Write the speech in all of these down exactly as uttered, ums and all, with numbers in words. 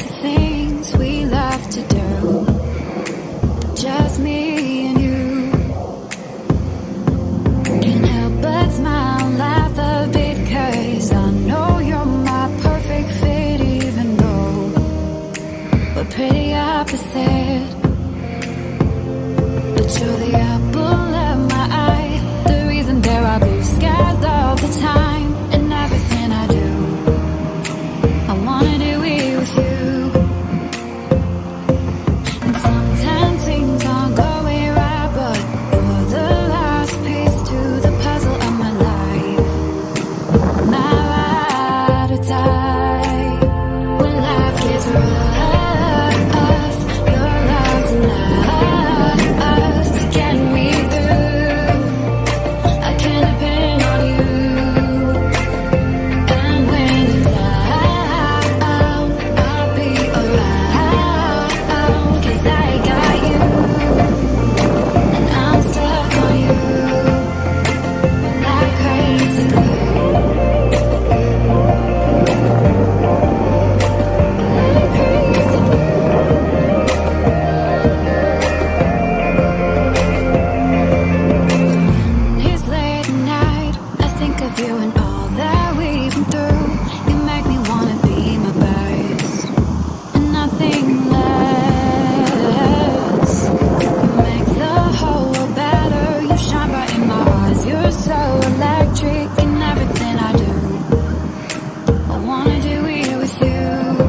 crazy things we love to do. Just me and you. Can't help but smile, laugh a bit, 'cause I know you're my perfect fit, even though we're pretty opposite. But you're the apple of my eye, the reason there are blue skies all the time. And everything I do, I wanna do it with you. And sometimes things aren't going right, but you're the last piece to the puzzle of my life. My ride or die when life gets rough. Your love's enough to get me through. I can depend on you. And when you're down, I'll be around, 'cause I got you. And I'm stuck on you like crazy glue. It's late at night, I think of you and all that we've been through. You make me wanna be my best, and nothing less. You make the whole world better, you shine bright in my eyes. You're so electric in everything I do. I wanna do it with you.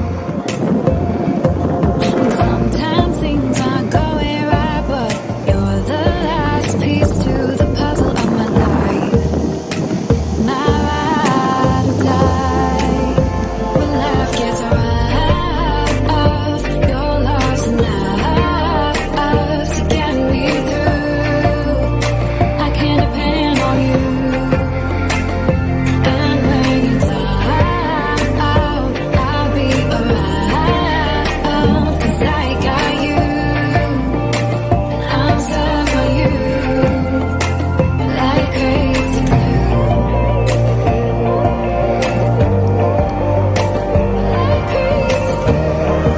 And sometimes things aren't going right, but you're the last piece to the puzzle of my life. My ride or die when life gets rough. Your love's enough to get me through. I can depend on you. And when you're down, I'll be around, 'cause I got you. And I'm stuck on you like crazy glue. Like crazy glue.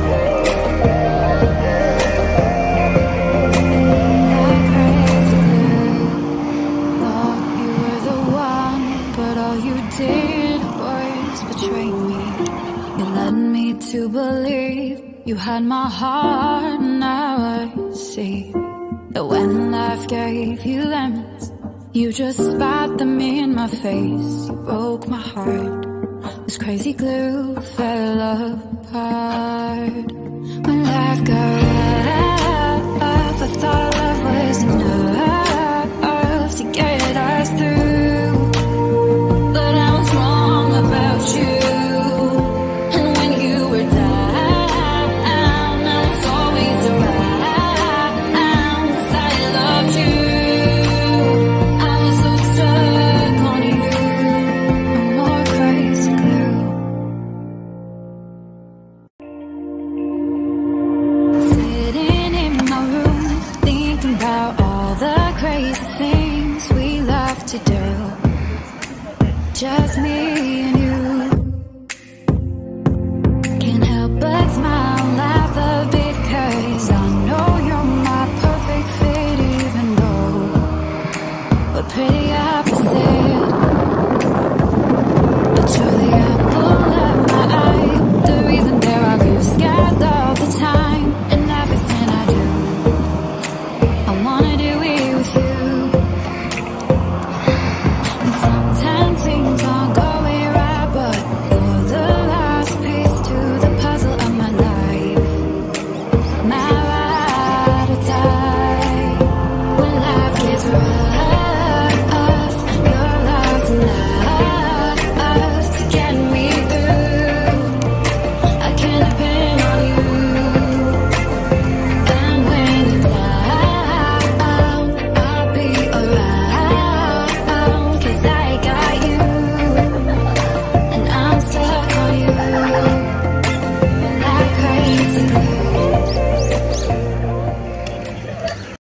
Like crazy glue. Thought you were the one, but all you did was betray me. You led me to believe you had my heart. Now I see that when life gave you lemons, you just spat them in my face. You broke my heart. This crazy glue fell apart. When life got rough, I thought love was enough to get us through. But I was wrong about you. And when you were down, I was always around, 'cause I loved you. I was so stuck on you. No more crazy glue. Sitting in my room, thinking about all the crazy things we love to do. Just me and you. Can't help but smile, laugh a bit, 'cause I know you're my perfect fit, even though we're pretty opposite. But you're the apple of my eye, the reason there are blue skies all the time. And everything I do, I wanna do it with you. And sometimes things aren't going right, but you're the last piece to the puzzle of my life. My ride or die when life gets rough.